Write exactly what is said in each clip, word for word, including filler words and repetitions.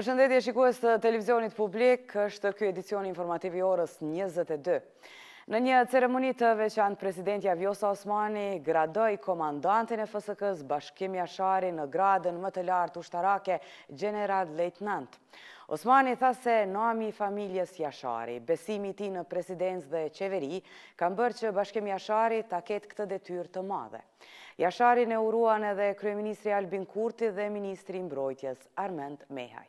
Përshëndetje shikues të televizionit publik, është ky edicion informativ i orës njëzet e dy. Në një ceremoni të veçantë, presidentja Vjosa Osmani gradoi komandantin e F S K-s Bashkim Jashari në gradën më të lartë ushtarake general lejtnant. Osmani tha se nomi i familjes Jashari, besimi i tij në presidencë dhe qeveri, kanë bërë që Bashkim Jashari ta ketë këtë detyrë të madhe. Jasharin e uruan edhe kryeministri Albin Kurti dhe ministri i mbrojtjes Armend Mehaj.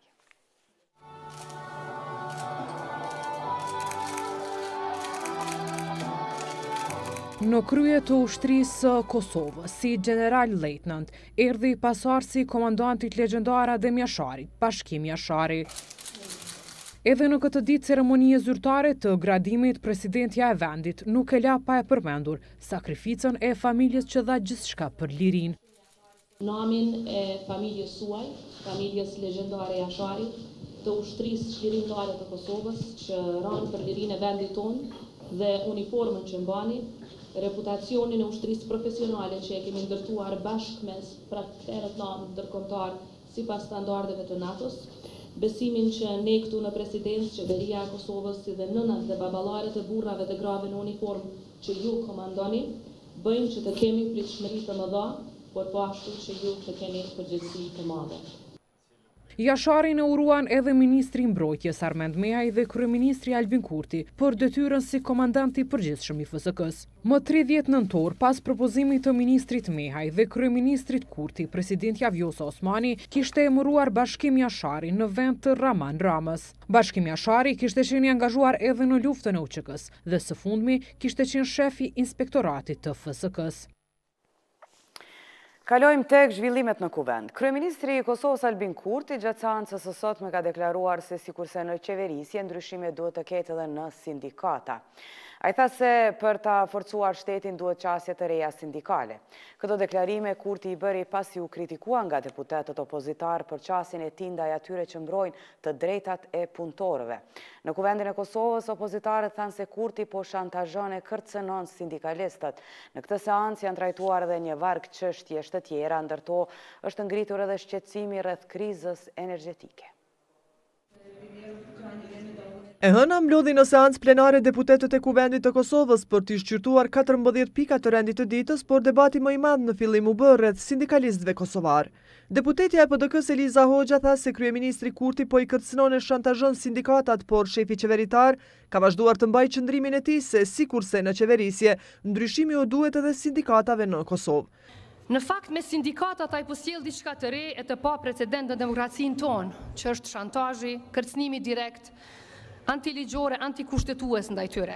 Në krye të ushtrisë së Kosovës, si general lejtnant, erdhi pasardhësi komandantit legjendar Adem Jasharit, Bashkim Jashari. Edhe në këtë ditë ceremonie zyrtare të gradimit, presidentja e vendit nuk e la pa e përmendur sakrificën e familjes që dha gjithçka për lirinë. Namin e familjes suaj, familjes legjendare Jashari, të ushtrisë çlirimtare të Kosovës që ranë për lirinë e vendit tonë dhe uniformën që mbani, reputacionin e ushtrisë profesionale që e kemi ndërtuar bashkë mes praktikuesve tonë ndërkombëtar sipas standardeve të NATO-s, besimin që ne këtu në presidencë, qeveria e Kosovës si dhe nënat dhe baballaret e burrave dhe grave në uniformë që ju komandoni, bëjmë që të kemi pritshmëri të mëdha, por po ashtu që ju të keni përgjegjësi të madhe. Jasharin e uruan edhe ministri i mbrojtjes Armend Mehaj dhe kryeministri Albin Kurti për detyrën si komandant i përgjithshëm i F S K-s. Më tridhjetë nëntor, pas propozimit të ministrit Mehaj dhe kryeministrit Kurti, presidentja Vjosa Osmani kishte emëruar Bashkim Jashari në vend të Raman Ramës. Bashkim Jashari kishte qenë i angazhuar edhe në luftën e U Q K-s dhe së fundmi kishte qenë shef i inspektoratit të F S K-s. Kalojmë tek zhvillimet në kuvend. Kryeministri i Kosovës Albin Kurti gjatë seancës së sotme ka deklaruar se sikurse në qeverisje ndryshime duhet të ketë edhe në sindikata. Ai tha se për ta forcuar shtetin duhet qasje të reja sindikale. Këto deklarime Kurti i bëri pasi u kritikua nga deputetët opozitar për qasjen e tij ndaj atyre që mbrojnë të drejtat e punëtorëve. Në kuvendin e Kosovës, opozitarët thanë se Kurti po shantazhon e kërcënon sindikalistët. Në këtë seancë janë trajtuar edhe një varg çështje të tjera, ndërto është ngritur edhe shqetësimi rreth krizës energjetike. E hëna mblodhi në seancë plenare deputetët e Kuvendit të Kosovës për të shqyrtuar katërmbëdhjetë pika të rendit të ditës, por debati më i madh në fillim u bë rreth sindikalistëve kosovar. Deputetja e P D K-s Eliza Hoxha tha se kryeministri Kurti po i kërcënon e shantazhon sindikatat, por shefi qeveritar ka vazhduar të mbajë qëndrimin e tij se sikurse në qeverisje, ndryshimi u duhet edhe sindikatave në Kosovë. Në fakt, me sindikatat ai po sjell diçka të re e të pa precedent në demokracinë tonë, që është shantazhi, kërcënimi direkt, antiligjore, antikushtetues ndaj tyre.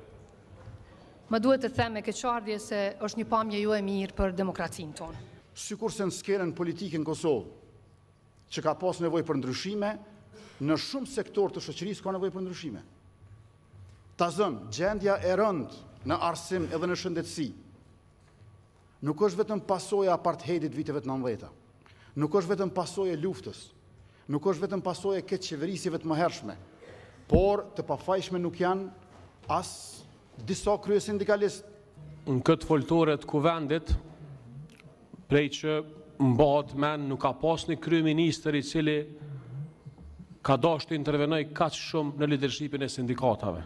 Më duhet të them me keqardhje se është një pamje jo e mirë për demokracinë tonë. Sikurse në skenën politike në Kosovë, që ka pas nevojë për ndryshime, në shumë sektor të shoqërisë ka nevojë për ndryshime. Ta zënë, gjendja e rëndë në arsim edhe në shëndetësi, nuk është vetëm pasojë e apartheidit viteve të nëntëdhjetë. Nuk është vetëm pasojë e luftës. Nuk është vetëm pasojë e këtë qeverisjeve të mëhershme. Por të pafajshme nuk janë as disa krye sindikalistë. Në këtë foltore të kuvendit, prej që mbahet men nuk ka pas një kryeministër i cili ka dashur të intervenoj kaq shumë në lidershipin e sindikatave.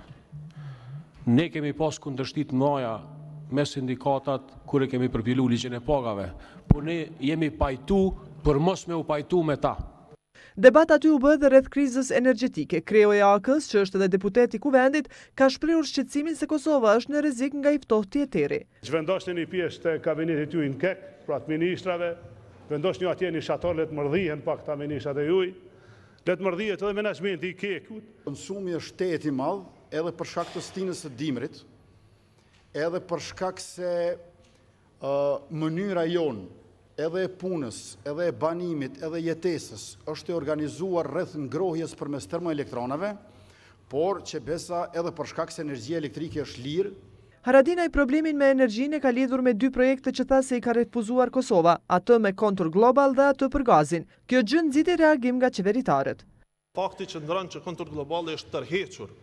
Ne kemi pas kundërshtit mëdha me sindikatat kur e kemi përpilu ligjin e pagave, por ne jemi pajtu për mos me u pajtu me ta. Debat aty u bë dhe rreth krizës energjetike. Kreu i A K-s, që është edhe deputet i kuvendit, ka shprehur shqetësimin se Kosova është në rrezik nga i ftohtë i tjetri. Që vendosni një pjesë të kabinetit juaj në kek, pra të ministrave, vendosni një atje një shator, le të mërdhihen pak ta ministrat e juaj, le të mërdhihet edhe menaxhmenti i kekut. Konsumi është shtet i madh, edhe për shkak të stinës së dimrit, edhe për shkak se uh, mënyra jonë edhe e punës, edhe e banimit, edhe jetesës, është e organizuar rreth ngrohjes përmes termoelektronave, por që besa edhe për shkak se energjia elektrike është lirë. Haradinaj problemin me energjinë e ka lidhur me dy projekte që tha se i ka refuzuar Kosova, atë me Kontur Global dhe atë për gazin. Kjo gjë nxiti reagim nga qeveritarët. Fakti që ndron që Kontur Global është tërhequr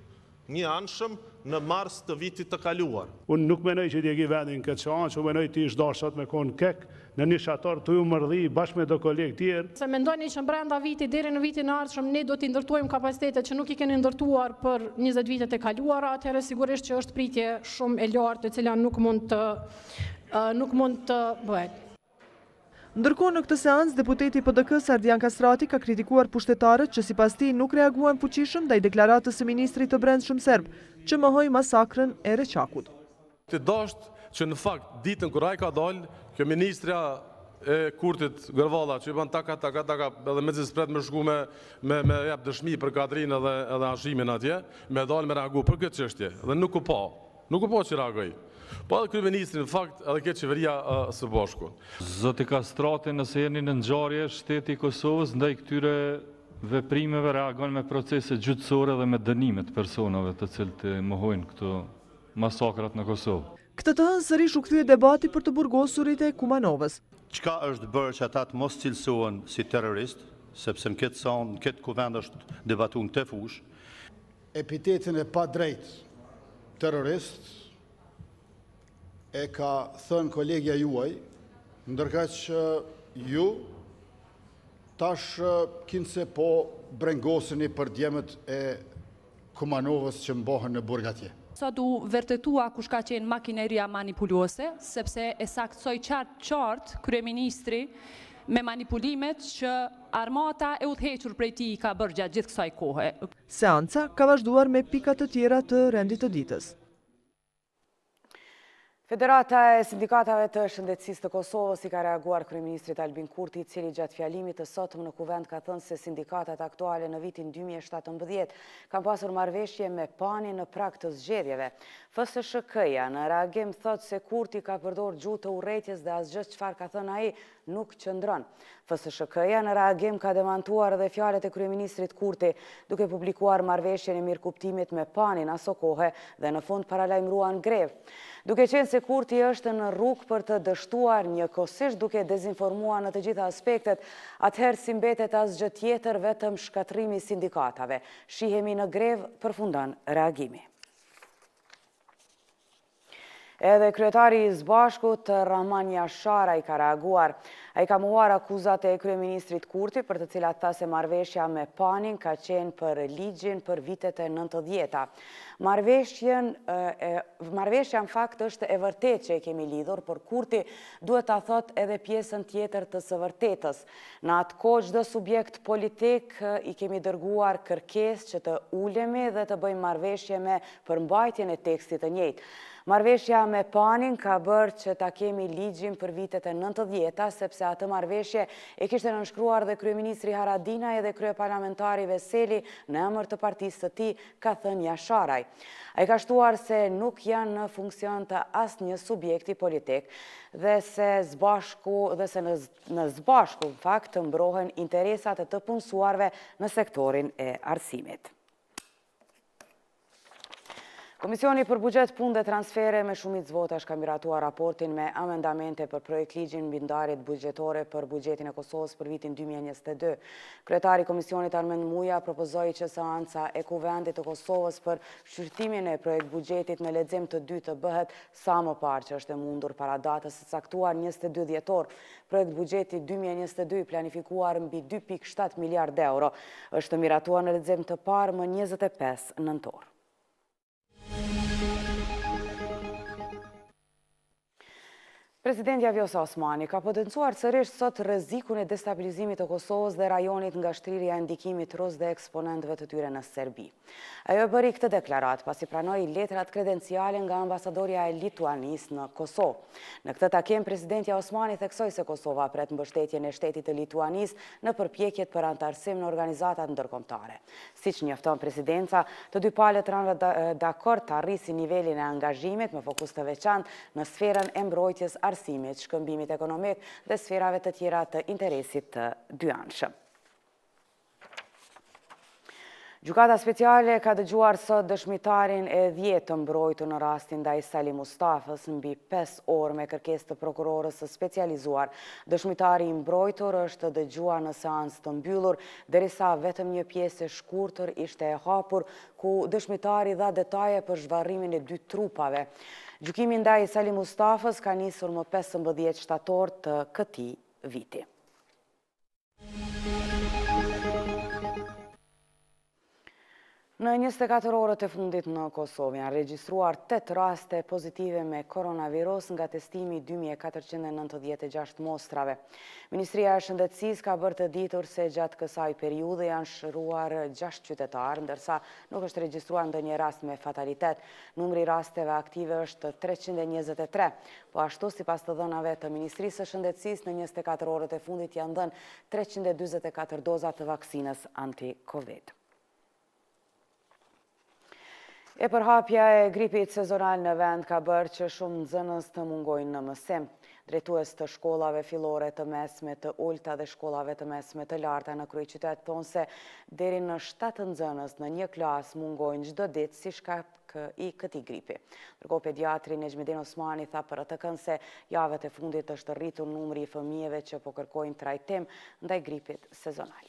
një anshëm në mars të vitit të kaluar. Unë nuk menoj që t'jegi vendin këtë qanë, që menoj t'i ishtë dashat me konë kek, në një shatar të ju mërdhi bashkë me do kolegë tjerë. Se mendojni që brenda viti, deri në vitin e ardhshëm, ne do t'i ndërtojmë kapacitetet që nuk i keni ndërtuar për njëzet vitet e kaluara, atëherë sigurisht që është pritje shumë e lartë, e cila nuk mund të, nuk mund të bëhet. Ndërkohë në këtë seancë, deputeti P D K-s Ardian Kastrati ka kritikuar pushtetarët që sipas tij nuk reaguan fuqishëm ndaj deklaratës së ministrit të brendshëm serb, që mohoi masakrën e Reçakut. Të dashtë që në fakt ditën kur ai ka dalë, kjo ministra e Kurtit Gërvalla që i bën taka taka taka edhe me zespret më shku me me me jap dëshmi për Kadrinë edhe edhe Hashimin atje, me dalë me reagu për këtë çështje dhe nuk u pa. Nuk u pa që reagoi. Po edhe kryeministri në fakt edhe këtë qeveria uh, së bashku. Zoti Kastrati, nëse jeni në ngjarje, shteti i Kosovës ndaj këtyre veprimeve reagon me procese gjyqësore dhe me dënime të personave të cilët mohojnë këto masakrat në Kosovë. Këtë të hënë sërish u kthye debati për të burgosurit e Kumanovës. Çka është bërë që ata të mos cilësohen si terrorist, sepse në këtë son, në këtë kuvend është debatuar në këtë fushë. Epitetin e pa drejt terrorist e ka thënë kolegja juaj, ndërka që ju tash kinse po brengoseni për djemët e Kumanovës që mbohen në burg atje. Sa du vërtetua kush ka qenë makineria manipuluese, sepse e saktësoj qartë qartë kryeministri me manipulimet që armata e udhëhequr prej tij ka bërë gjatë gjithë kësaj kohe. Seanca ka vazhduar me pika të tjera të rendit të ditës. Federata e Sindikatave të Shëndetësisë të Kosovës i ka reaguar kryeministrit Albin Kurti, i cili gjatë fjalimit të sotëm në kuvend ka thënë se sindikatat aktuale në vitin dy mijë e shtatëmbëdhjetë kanë pasur marrëveshje me pani në prag të zgjedhjeve. F S H K-ja në reagim thotë se Kurti ka përdorur gjuhë të urrëties dhe asgjë çfarë ka thënë ai nuk qëndron. F S H K-ja në reagim ka demantuar edhe fjalët e kryeministrit Kurti, duke publikuar marrëveshjen e mirëkuptimit me panin aso kohe dhe në fund paralajmëruan grevë. Duke qenë se Kurti është në rrugë për të dështuar njëkohësisht duke dezinformuar në të gjitha aspektet, atëherë si mbetet asgjë tjetër vetëm shkatrimi i sindikatave. Shihemi në grevë, përfundan reagimi. Edhe kryetari i Zbashkut, Rahman Jashara, i ka reaguar. A i ka mohuar akuzat e kryeministrit Kurti, për të cilat tha se marrëveshja me panin ka qenë për ligjin për vitet e nëntëdhjeta. Marrëveshja në fakt është e vërtet që e kemi lidhur, por Kurti duhet ta thot edhe pjesën tjetër të së vërtetës. Në atë kohë çdo subjekt politik i kemi dërguar kërkesë që të ulemi dhe të bëjmë marrëveshje me përmbajtjen e tekstit të njëjtë. Marrëveshja me panin ka bërë që ta kemi ligjin për vitet e nëntëdhjeta, sepse atë marrëveshje e kishte nënshkruar dhe kryeministri Haradinaj dhe kryeparlamentari Veseli në emër të partisë të tij, ka thënë Jasharaj. Ai ka shtuar se nuk janë në funksion të asnjë subjekti politik dhe se Zbashku dhe se në, në Zbashku në fakt të mbrohen interesat e të punësuarve në sektorin e arsimit. Komisioni për Buxhet, Punë dhe Transfere me shumicë votash ka miratuar raportin me amendamente për projekt ligjin mbi ndarjet buxhetore për buxhetin e Kosovës për vitin dy mijë e njëzet e dy. Kryetari i Komisionit Armend Muja propozoi që seanca e Kuvendit të Kosovës për shqyrtimin e projekt buxhetit në lexim të dytë të bëhet sa më parë që është e mundur para datës së caktuar njëzet e dy dhjetor. Projekt buxheti dy mijë e njëzet e dy i planifikuar mbi dy pikë shtatë miliardë euro është miratuar në lexim të parë më njëzet e pesë nëntor. Presidentja Vjosa Osmani ka potencuar sërish sot rrezikun e destabilizimit të Kosovës dhe rajonit nga shtrirja e ndikimit rus dhe eksponentëve të tyre në Serbi. Ajo e bëri këtë deklarat pasi pranoi letrat kredenciale nga ambasadorja e Lituanisë në Kosovë. Në këtë takim, presidentja Osmani theksoi se Kosova pret mbështetjen e shtetit të Lituanisë në përpjekjet për antarësim në organizatat ndërkombëtare. Siç njofton presidenca, të dy palët ranë dakord të arrisin nivelin e angazhimit me fokus të veçantë në sferën e mbrojtjes arsimit, shkëmbimit ekonomik dhe sferave të tjera të interesit të dyanshëm. Gjykata speciale ka dëgjuar sot dëshmitarin e dhjetë të mbrojtur në rastin ndaj Sali Mustafës mbi pesë orë me kërkesë të prokurorës së specializuar. Dëshmitari i mbrojtur është dëgjuar në seancë të mbyllur, derisa vetëm një pjesë e shkurtër ishte e hapur, ku dëshmitari dha detaje për zhvarrimin e dy trupave. Gjykimi ndaj Sali Mustafës ka nisur më pesëmbëdhjetë shtator të këtij viti. Në njëzet e katër orët e fundit në Kosovë janë regjistruar tetë raste pozitive me koronavirus nga testimi dy mijë e katërqind e nëntëdhjetë e gjashtë mostrave. Ministria e Shëndetësisë ka bërë të ditur se gjatë kësaj periudhe janë shëruar gjashtë qytetarë, ndërsa nuk është regjistruar ndonjë rast me fatalitet. Numri rasteve aktive është treqind e njëzet e tre, po ashtu sipas të dhënave të Ministrisë së Shëndetësisë në njëzet e katër orët e fundit janë dhënë treqind e dyzet e katër doza të vaksinës anti-Covid. E përhapja e gripit sezonal në vend ka bërë që shumë nxënës të mungojnë në mësim. Drejtues të shkollave fillore të mesme të ulta dhe shkollave të mesme të larta në kryeqytet thonë se deri në shtatë nxënës në një klas mungojnë çdo ditë si shkak i këtij gripi. Ndërkohë pediatri Nexhmedin Osmani tha për atë kënd se javët e fundit është rritur numri i fëmijëve që po kërkojnë trajtim ndaj gripit sezonal.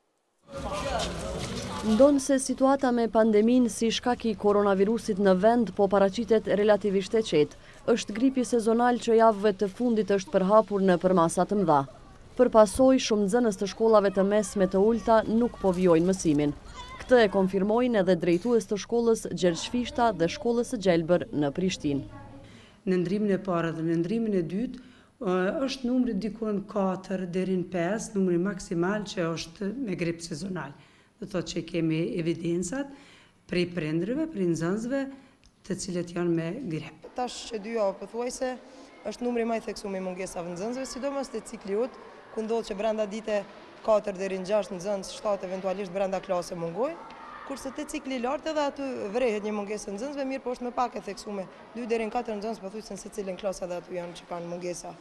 Ndonë se situata me pandemin si shkaki koronavirusit në vend po paraqitet relativisht e qetë, është gripi sezonal që javëve të fundit është përhapur në përmasat të mëdha. Për pasoj, shumë nxënës të shkollave të mesme të ulta nuk po vjojnë mësimin. Këtë e konfirmojnë edhe drejtues të shkollës Gjergj Fishta dhe shkollës së Gjelbër në Prishtinë. Në ndrimin e parë dhe në ndrimin e dytë, është numri dikon katër deri në pesë, numri maksimal që është me grip sezonal. Do thotë që kemi evidencat prej prindërve, prej nxënësve, të cilët janë me grip. Tash që dy javë pothuajse është numri më i theksuar me mungesave nxënësve, sidomos te cikli ut, ku ndodh që brenda dite katër deri në gjashtë nxënës, shtatë eventualisht brenda klase mungojnë, kurse te cikli i lartë edhe aty vrehet një mungesë nxënësve, mirë po është më pak e theksuar. dy deri në katër nxënës pothuajse në secilën klasë edhe aty janë që kanë mungesa.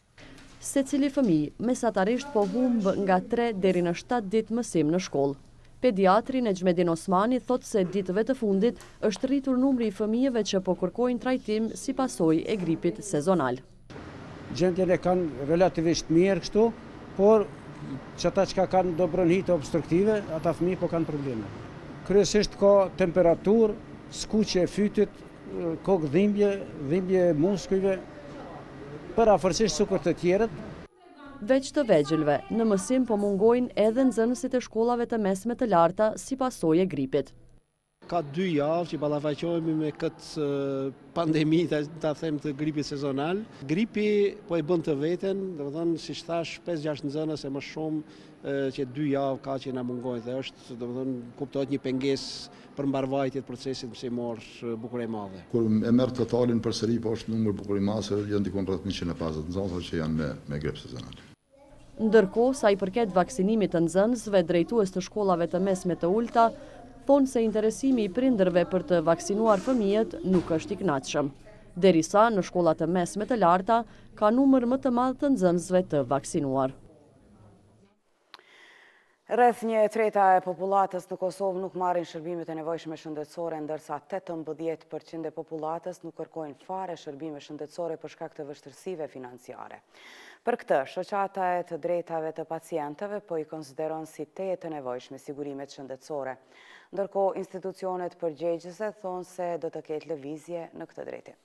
Secili fëmijë mesatarisht po humb nga tre deri në shtatë ditë mësim në shkollë. Pediatri Nexhmedin Osmani thotë se ditëve të fundit është rritur numri i fëmijëve që po kërkojnë trajtim si pasojë e gripit sezonal. Gjendjen e kanë relativisht mirë kështu, por që ata që kanë do bronhite obstruktive, ata fëmijë po kanë probleme. Kryesisht ka temperaturë, skuqje e fytit, kokë dhimbje, dhimbje e muskujve, për afërsisht sukur të tjerët. Veç të vegjëlve, në mësim po mungojnë edhe nxënësit e shkollave të mesme të larta si pasojë e gripit. Ka dy javë që ballafaqohemi me këtë pandemi, ta them, të gripit sezonal. Gripi po e bën të veten, domethënë siç thash, pesë gjashtë nxënës e më shumë që dy javë ka që na mungojnë dhe është domethënë kuptohet një pengesë për mbarvajtje të procesit mësimor bukurie e madhe. Kur e merr totalin përsëri po është numër bukurie mase janë diku rreth njëqind e pesëdhjetë nxënës që janë me me grip sezonal. Ndërkohë, sa i përket vaksinimit të nxënësve, drejtues të shkollave të mesme të ulta thonë se interesimi i prindërve për të vaksinuar fëmijët nuk është i kënaqshëm. Derisa në shkollat të mesme të larta ka numër më të madh të nxënësve të vaksinuar. Rreth një treta e popullatës në Kosovë nuk marrin shërbimet e nevojshme shëndetësore, ndërsa tetëmbëdhjetë përqind e popullatës nuk kërkojnë fare shërbime shëndetësore për shkak të vështirësive financiare. Për këtë, shoqata e të drejtave të pacientëve po i konsideron si teje të nevojshme sigurimet shëndetësore. Ndërkohë, institucionet përgjegjëse thonë se do të ketë lëvizje në këtë drejtim.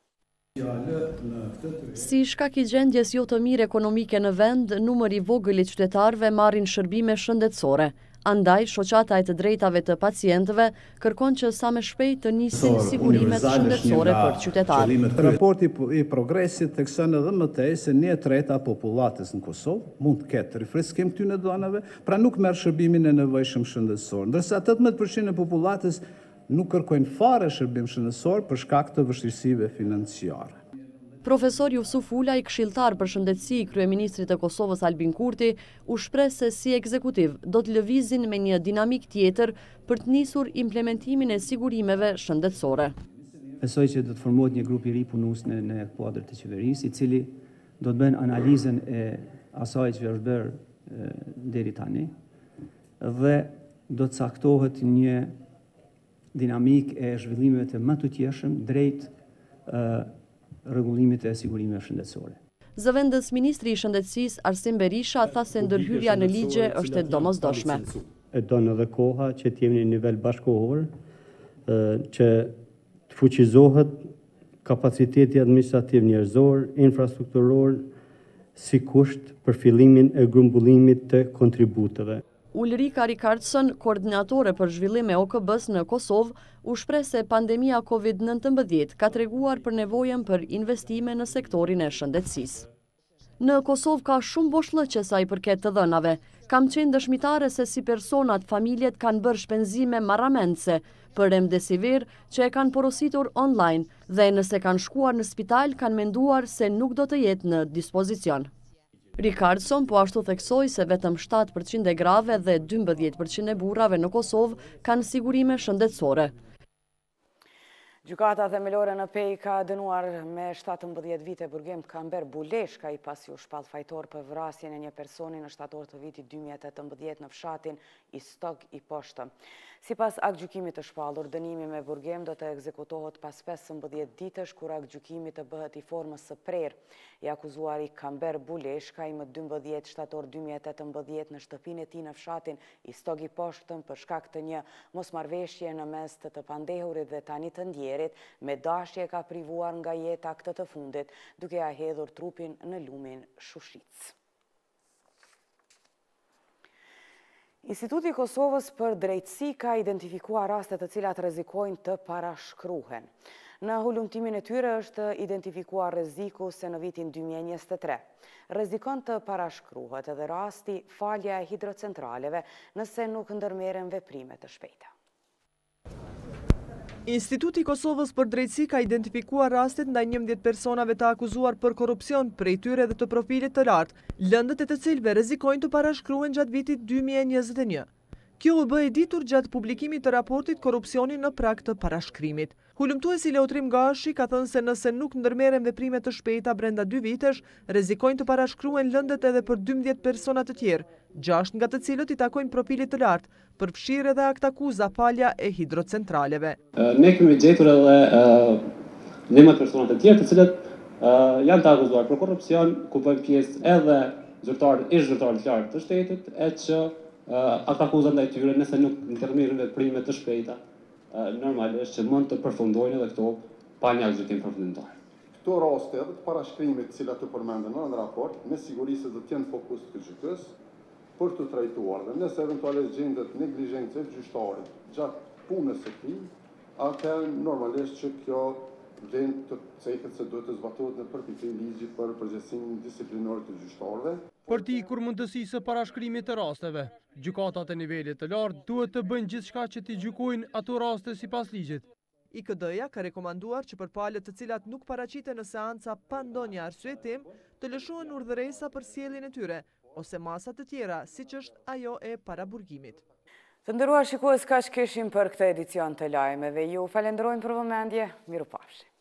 Si shkak i gjendjes jo të mirë ekonomike në vend, numri i vogël i qytetarëve marrin shërbime shëndetësore. Andaj, shoqata e të drejtave të pacientëve kërkon që sa më shpejt të nisin sigurimet shëndetësore për qytetarët. Raporti i progresit thekson edhe më tej se një treta popullatës në Kosovë mund të ketë rifreskim këtyre dhënave, pra nuk merr shërbimin e nevojshëm shëndetësor, ndërsa tetëmbëdhjetë përqind e popullatës nuk kërkojnë fare shërbim shëndetësor për shkak të vështirësive financiare. Profesor Jusuf Ulaj, këshilltar për shëndetësi i kryeministrit të Kosovës Albin Kurti, u shpreh se si ekzekutiv do të lëvizin me një dinamik tjetër për të nisur implementimin e sigurimeve shëndetësore. Besoj që do të formohet një grup i ri punues në në kuadër të qeverisë, i cili do të bëjnë analizën e asaj që është bërë deri tani dhe do të caktohet një dinamik e zhvillimeve të më të tjeshëm drejt rregullimit e sigurimeve shëndetësore. Zëvendës Ministri i Shëndetësisë Arsim Berisha tha se ndërhyrja në ligje është e domosdoshme. E donë edhe koha që të jemi në nivel bashkëkohor, që të fuqizohet kapaciteti administrativ njerëzor, infrastrukturor, si kusht për fillimin e grumbullimit të kontributeve. Ulrika Rikardson, koordinatore për zhvillim e O K B-s në Kosovë, u shpreh se pandemia Covid nëntëmbëdhjetë ka treguar për nevojën për investime në sektorin e shëndetësisë. Në Kosovë ka shumë boshllëqe sa i përket të dhënave. Kam qenë dëshmitare se si personat, familjet kanë bërë shpenzime marramendse për remdesivir që e kanë porositur online dhe nëse kanë shkuar në spital kanë menduar se nuk do të jetë në dispozicion. Rikardson po ashtu theksoi se vetëm shtatë përqind e grave dhe dymbëdhjetë përqind e burrave në Kosovë kanë sigurime shëndetësore. Gjykata themelore në Pej ka dënuar me shtatëmbëdhjetë vite burgim Kamber Buleshka i pasi u shpall fajtor për vrasjen e një personi në shtator të vitit dy mijë e tetëmbëdhjetë në fshatin i Stog i Poshtë. Sipas aktgjykimit të shpallur, dënimi me burgim do të ekzekutohet pas pesëmbëdhjetë ditësh kur aktgjykimi të bëhet i formës së prerë. I akuzuari Kamber Buleshka i më dymbëdhjetë shtator dy mijë e tetëmbëdhjetë në shtëpinë e tij në fshatin i Stog i Poshtën për shkak të një mosmarrëveshje në mes të të pandehurit dhe tani të ndjerit me dashje ka privuar nga jeta këtë të fundit, duke ia hedhur trupin në lumin Shushic. Instituti i Kosovës për Drejtësi ka identifikuar raste të cilat rrezikojnë të parashkruhen. Në hulumtimin e tyre është identifikuar rreziku se në vitin dy mijë e njëzet e tre rrezikon të parashkruhet edhe rasti falja e hidrocentraleve nëse nuk ndërmerren veprime të shpejta. Instituti i Kosovës për Drejtësi ka identifikuar rastet ndaj njëmbëdhjetë personave të akuzuar për korrupsion, prej tyre dhe të profilit të lartë, lëndët e të cilëve rrezikojnë të parashkruhen gjatë vitit dy mijë e njëzet e një. Kjo u bë e ditur gjatë publikimit të raportit korrupsioni në prag të parashkrimit. Hulumtuesi Leotrim Gashi ka thënë se nëse nuk ndërmerren veprime të shpejta brenda dy vitesh, rrezikojnë të parashkruhen lëndët edhe për dymbëdhjetë persona të tjerë, gjashtë nga të cilët i takojnë profilit të lartë, përfshirë edhe akt akuza falja e hidrocentraleve. Ne kemi gjetur edhe njëmbëdhjetë persona të tjerë të cilët janë të akuzuar për korrupsion, ku bëjnë pjesë edhe zyrtarë, ish zyrtarë të lartë të shtetit, e që akt akuza ndaj tyre nëse nuk ndërmerren veprime të shpejta, normalisht që mund të përfundojnë edhe këto pa një aktgjykim përfundimtar. Këto raste të parashkrimit të cilat të përmenden në raport, me siguri se do të jenë fokus të gjykatës për të trajtuar dhe nëse eventualisht gjendet neglizhencë e gjyqtarit gjatë punës së tij, atëherë normalisht që kjo vend të cehet se duhet të zbatohet në përputhje ligjit për përgjegjësinë disiplinore të gjyqtarëve. Për të ikur mundësisë së parashkrimit të rasteve, gjykatat e nivelit të lartë duhet të bëjnë gjithçka që t'i gjykojnë ato raste sipas ligjit. I K D-ja ka rekomanduar që për palët të cilat nuk paraqiten në seanca pa ndonjë arsyetim, të lëshohen urdhëresa për sjelljen e tyre ose masa të tjera, siç është ajo e paraburgimit. Të nderuar shikues, kaq kishim për këtë edicion të lajmeve. Ju falenderojmë për vëmendje. Mirupafshi.